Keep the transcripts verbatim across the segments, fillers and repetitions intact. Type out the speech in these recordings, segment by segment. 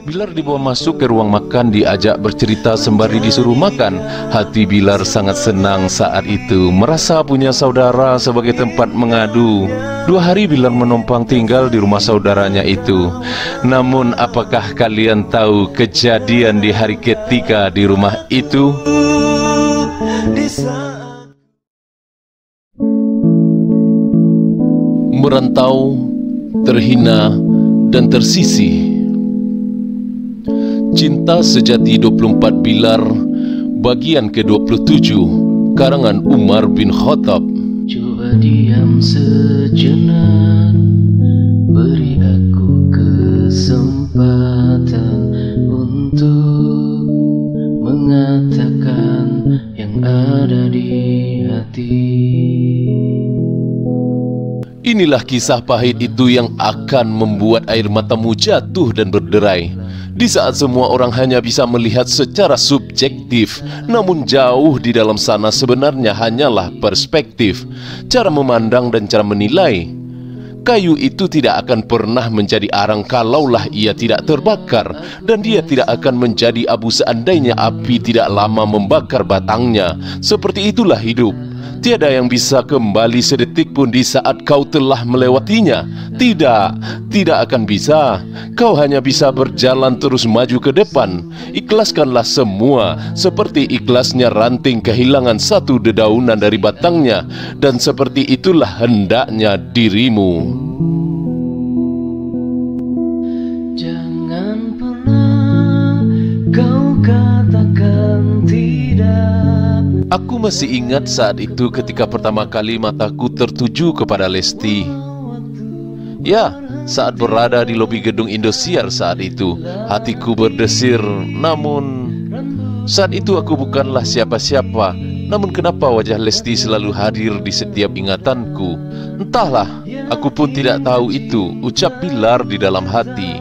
Bilar dibawa masuk ke ruang makan, diajak bercerita sembari disuruh makan. Hati Bilar sangat senang saat itu, merasa punya saudara sebagai tempat mengadu. Dua hari Bilar menumpang tinggal di rumah saudaranya itu. Namun apakah kalian tahu kejadian di hari ketiga di rumah itu? Merantau, terhina, dan tersisih. Cinta Sejati dua puluh empat Bilar, bagian ke dua puluh tujuh, karangan Umar bin Khattab. Coba diam sejenak, beri aku kesempatan untuk mengatakan yang ada di hati. Inilah kisah pahit itu yang akan membuat air matamu jatuh dan berderai. Di saat semua orang hanya bisa melihat secara subjektif, namun jauh di dalam sana sebenarnya hanyalah perspektif, cara memandang dan cara menilai. Kayu itu tidak akan pernah menjadi arang kalaulah ia tidak terbakar, dan dia tidak akan menjadi abu seandainya api tidak lama membakar batangnya. Seperti itulah hidup. Tiada yang bisa kembali sedetik pun di saat kau telah melewatinya. Tidak, tidak akan bisa. Kau hanya bisa berjalan terus maju ke depan. Ikhlaskanlah semua, seperti ikhlasnya ranting kehilangan satu dedaunan dari batangnya. Dan seperti itulah hendaknya dirimu. Jangan pernah kau katakan tidak. Aku masih ingat saat itu ketika pertama kali mataku tertuju kepada Lesti. Ya, saat berada di lobi gedung Indosiar saat itu, hatiku berdesir. Namun, saat itu aku bukanlah siapa-siapa. Namun kenapa wajah Lesti selalu hadir di setiap ingatanku? Entahlah, aku pun tidak tahu itu, ucap Bilar di dalam hati.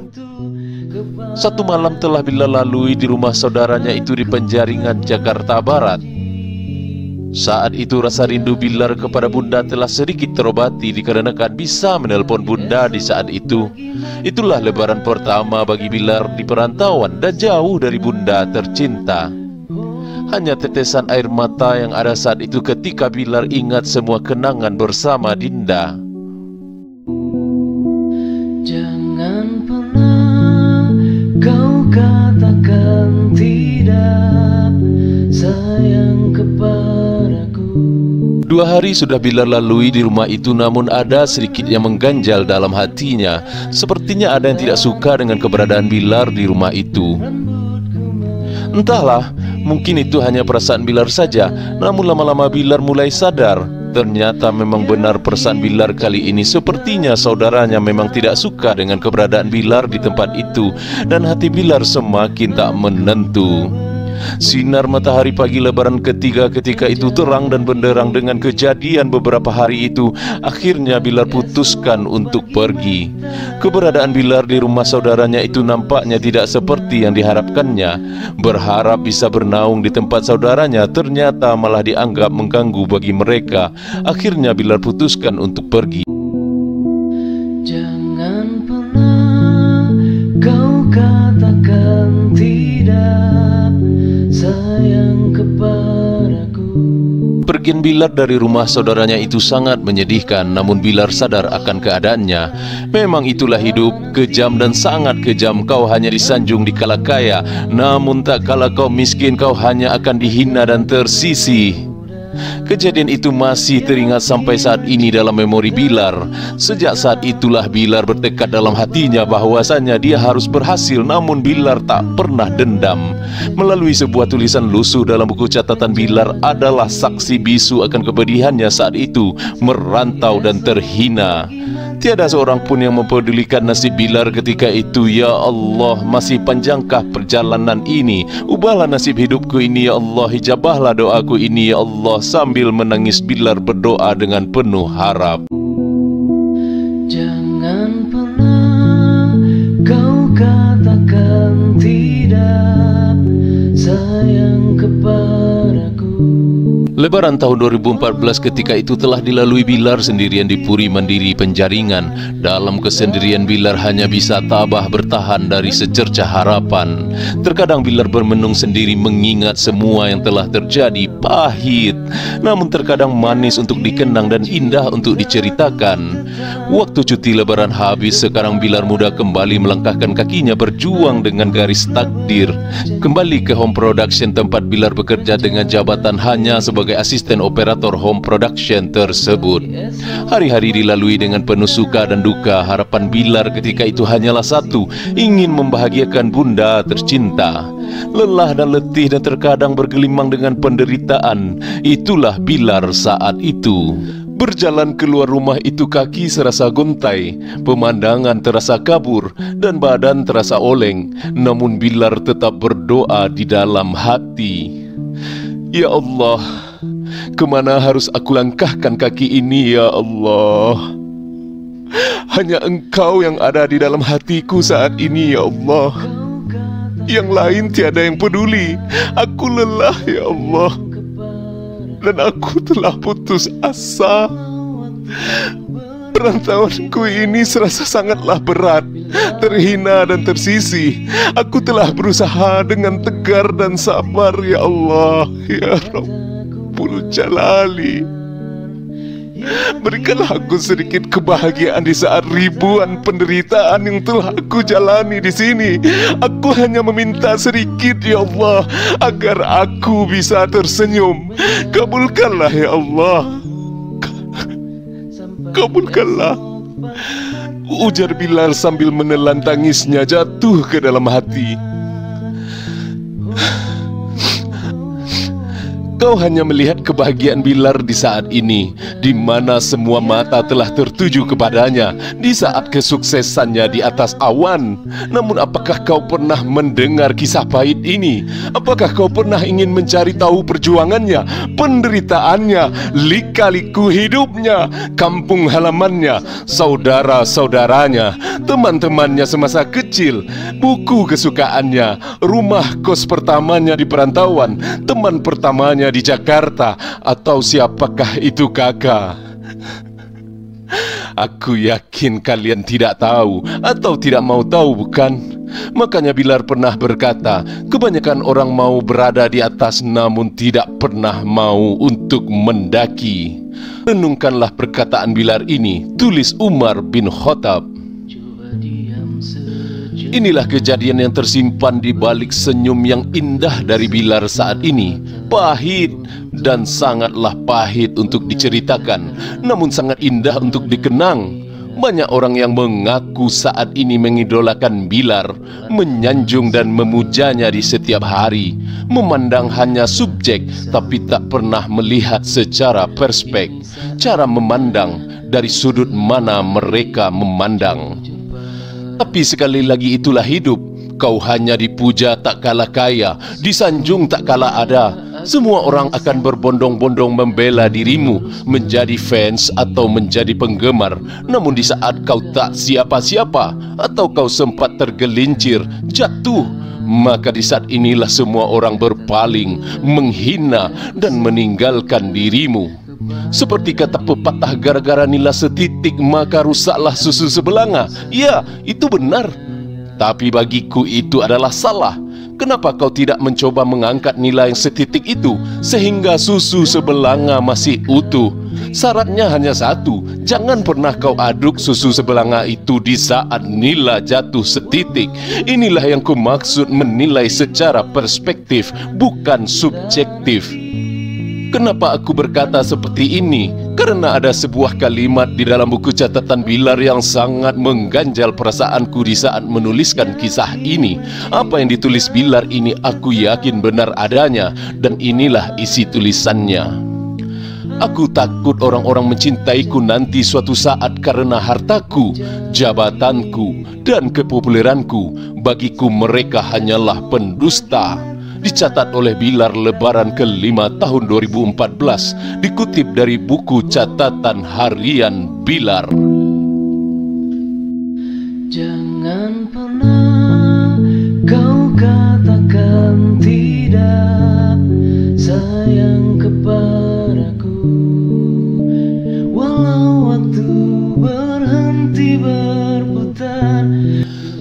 Satu malam telah Bilar lalui di rumah saudaranya itu di Penjaringan, Jakarta Barat. Saat itu rasa rindu Bilar kepada bunda telah sedikit terobati dikarenakan bisa menelpon bunda di saat itu. Itulah lebaran pertama bagi Bilar di perantauan dan jauh dari bunda tercinta. Hanya tetesan air mata yang ada saat itu ketika Bilar ingat semua kenangan bersama Dinda. Jangan pernah kau katakan tidak, sayang kepadaku. Dua hari sudah Bilar lalui di rumah itu, namun ada sedikit yang mengganjal dalam hatinya. Sepertinya ada yang tidak suka dengan keberadaan Bilar di rumah itu. Entahlah, mungkin itu hanya perasaan Bilar saja. Namun lama-lama Bilar mulai sadar, ternyata memang benar perasaan Bilar kali ini. Sepertinya saudaranya memang tidak suka dengan keberadaan Bilar di tempat itu, dan hati Bilar semakin tak menentu. Sinar matahari pagi lebaran ketiga ketika itu terang dan benderang dengan kejadian beberapa hari itu. Akhirnya Bilar putuskan untuk pergi. Keberadaan Bilar di rumah saudaranya itu nampaknya tidak seperti yang diharapkannya. Berharap bisa bernaung di tempat saudaranya, ternyata malah dianggap mengganggu bagi mereka. Akhirnya Bilar putuskan untuk pergi. Jangan pernah kau katakan tidak, sayang kepadaku. Pergian Bilar dari rumah saudaranya itu sangat menyedihkan. Namun Bilar sadar akan keadaannya. Memang itulah hidup, kejam dan sangat kejam. Kau hanya disanjung di kala kaya, namun tak kala kau miskin kau hanya akan dihina dan tersisih. Kejadian itu masih teringat sampai saat ini dalam memori Bilar. Sejak saat itulah Bilar bertekad dalam hatinya bahwasanya dia harus berhasil. Namun Bilar tak pernah dendam. Melalui sebuah tulisan lusuh dalam buku catatan, Bilar adalah saksi bisu akan kepedihannya saat itu, merantau dan terhina. Tiada seorang pun yang mempedulikan nasib Bilar ketika itu. Ya Allah, masih panjangkah perjalanan ini? Ubahlah nasib hidupku ini ya Allah. Hijabahlah doaku ini ya Allah. Sambil menangis Bilar berdoa dengan penuh harap. Jangan pernah kau katakan tidak, sayang kepadaku. Lebaran tahun dua ribu empat belas ketika itu telah dilalui Bilar sendirian di Puri Mandiri Penjaringan. Dalam kesendirian Bilar hanya bisa tabah bertahan dari secercah harapan. Terkadang Bilar bermenung sendiri mengingat semua yang telah terjadi. Pahit, namun terkadang manis untuk dikenang dan indah untuk diceritakan. Waktu cuti Lebaran habis, sekarang Bilar muda kembali melangkahkan kakinya berjuang dengan garis takdir. Kembali ke home production tempat Bilar bekerja dengan jabatan hanya sebagai asisten operator home production tersebut. Hari-hari dilalui dengan penuh suka dan duka. Harapan Bilar ketika itu hanyalah satu, ingin membahagiakan bunda tercinta. Lelah dan letih dan terkadang bergelimang dengan penderitaan, itulah Bilar saat itu. Berjalan keluar rumah itu kaki serasa gontai, pemandangan terasa kabur, dan badan terasa oleng. Namun Bilar tetap berdoa di dalam hati. Ya Allah, kemana harus aku langkahkan kaki ini ya Allah? Hanya Engkau yang ada di dalam hatiku saat ini ya Allah. Yang lain tiada yang peduli. Aku lelah ya Allah, dan aku telah putus asa. Perantauanku ini serasa sangatlah berat, terhina dan tersisih. Aku telah berusaha dengan tegar dan sabar ya Allah, ya Rabbul Jalali. Berikanlah aku sedikit kebahagiaan di saat ribuan penderitaan yang telah aku jalani di sini. Aku hanya meminta sedikit ya Allah, agar aku bisa tersenyum. Kabulkanlah ya Allah, kabulkanlah, ujar Bilar sambil menelan tangisnya jatuh ke dalam hati. Kau hanya melihat kebahagiaan Bilar di saat ini, di mana semua mata telah tertuju kepadanya di saat kesuksesannya di atas awan. Namun apakah kau pernah mendengar kisah pahit ini? Apakah kau pernah ingin mencari tahu perjuangannya, penderitaannya, lika-liku hidupnya, kampung halamannya, saudara-saudaranya, teman-temannya semasa kecil, buku kesukaannya, rumah kos pertamanya di perantauan, teman pertamanya di Jakarta, atau siapakah itu kakak? Aku yakin kalian tidak tahu atau tidak mau tahu, bukan? Makanya Bilar pernah berkata, kebanyakan orang mau berada di atas namun tidak pernah mau untuk mendaki. Renungkanlah perkataan Bilar ini, tulis Umar bin Khattab. Inilah kejadian yang tersimpan di balik senyum yang indah dari Bilar saat ini. Pahit dan sangatlah pahit untuk diceritakan, namun sangat indah untuk dikenang. Banyak orang yang mengaku saat ini mengidolakan Bilar, menyanjung dan memujanya di setiap hari. Memandang hanya subjek, tapi tak pernah melihat secara perspek. Cara memandang, dari sudut mana mereka memandang. Tapi sekali lagi itulah hidup. Kau hanya dipuja tak kalah kaya, disanjung tak kalah ada. Semua orang akan berbondong-bondong membela dirimu, menjadi fans atau menjadi penggemar. Namun di saat kau tak siapa-siapa, atau kau sempat tergelincir, jatuh, maka di saat inilah semua orang berpaling, menghina dan meninggalkan dirimu. Seperti kata pepatah, gara-gara nila setitik maka rusaklah susu sebelanga. Ya, itu benar. Tapi bagiku itu adalah salah. Kenapa kau tidak mencoba mengangkat nilai yang setitik itu sehingga susu sebelanga masih utuh? Syaratnya hanya satu, jangan pernah kau aduk susu sebelanga itu di saat nila jatuh setitik. Inilah yang kumaksud menilai secara perspektif, bukan subjektif. Kenapa aku berkata seperti ini? Karena ada sebuah kalimat di dalam buku catatan Bilar yang sangat mengganjal perasaanku di saat menuliskan kisah ini. Apa yang ditulis Bilar ini aku yakin benar adanya, dan inilah isi tulisannya. Aku takut orang-orang mencintaiku nanti suatu saat karena hartaku, jabatanku, dan kepopuleranku. Bagiku mereka hanyalah pendusta. Dicatat oleh Bilar Lebaran kelima tahun dua ribu empat belas, dikutip dari buku catatan harian Bilar. Jangan pernah kau katakan tidak sayang kepada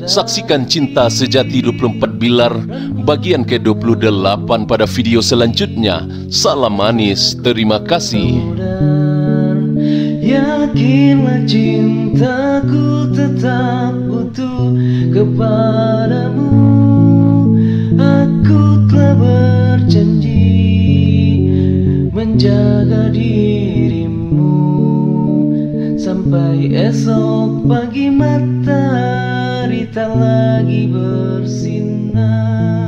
Saksikan Cinta Sejati dua puluh empat Bilar bagian ke dua puluh delapan pada video selanjutnya. Salam manis, terima kasih. Yakinlah cintaku tetap utuh kepadamu. Aku telah berjanji menjaga dirimu sampai esok pagi matahari tak lagi bersinar.